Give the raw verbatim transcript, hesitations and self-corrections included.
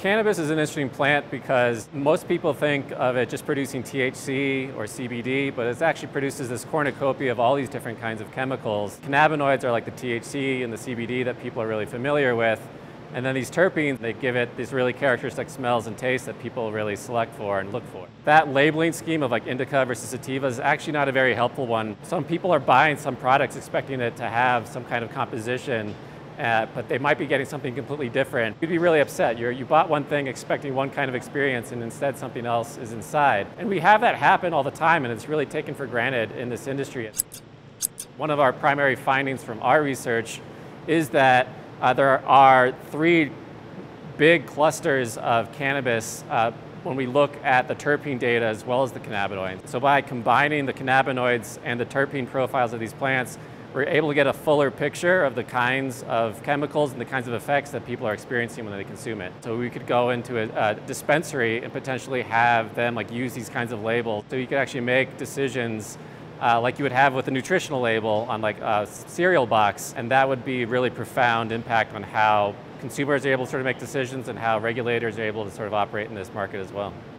Cannabis is an interesting plant because most people think of it just producing T H C or C B D, but it actually produces this cornucopia of all these different kinds of chemicals. Cannabinoids are like the T H C and the C B D that people are really familiar with. And then these terpenes, they give it these really characteristic smells and tastes that people really select for and look for. That labeling scheme of like indica versus sativa is actually not a very helpful one. Some people are buying some products expecting it to have some kind of composition, Uh, but they might be getting something completely different. You'd be really upset. You're, you bought one thing expecting one kind of experience and instead something else is inside. And we have that happen all the time, and it's really taken for granted in this industry. One of our primary findings from our research is that uh, there are three big clusters of cannabis uh, when we look at the terpene data as well as the cannabinoids. So by combining the cannabinoids and the terpene profiles of these plants, we're able to get a fuller picture of the kinds of chemicals and the kinds of effects that people are experiencing when they consume it. So we could go into a, a dispensary and potentially have them like use these kinds of labels. So you could actually make decisions uh, like you would have with a nutritional label on like a cereal box, and that would be really profound impact on how consumers are able to sort of make decisions and how regulators are able to sort of operate in this market as well.